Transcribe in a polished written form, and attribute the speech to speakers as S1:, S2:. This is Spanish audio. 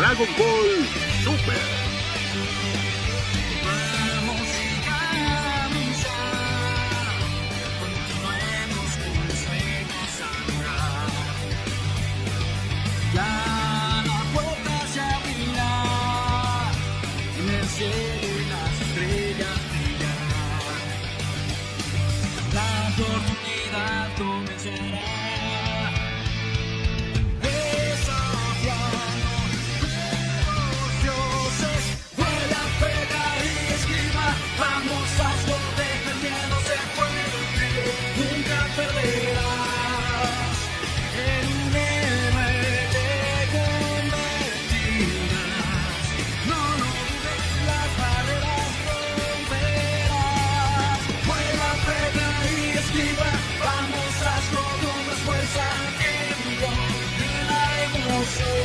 S1: Dragon Ball Super.
S2: Vamos y ganamos ya, continuemos con los juegos ahora. Ya la puerta se abrirá, en el cielo y las estrellas brillarán. La oportunidad comenzará. Vamos, hazlo con más fuerza que yo, de la emoción.